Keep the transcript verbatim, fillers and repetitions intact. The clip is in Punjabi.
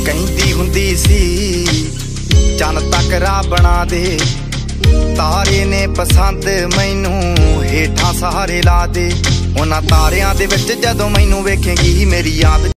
ਕਹਿੰਦੀ ਹੁੰਦੀ ਸੀ ਚੰਨ ਤੱਕ ਰਾਹ ਬਣਾ ਦੇ, ਤਾਰੇ ਨੇ ਪਸੰਦ ਮੈਨੂੰ ਹੇਠਾਂ ਸਹਾਰੇ ਲਾ ਦੇ। ਉਹਨਾਂ ਤਾਰਿਆਂ ਦੇ ਵਿੱਚ ਜਦੋਂ ਮੈਨੂੰ ਵੇਖੇਂਗੀ ਮੇਰੀ ਯਾਦ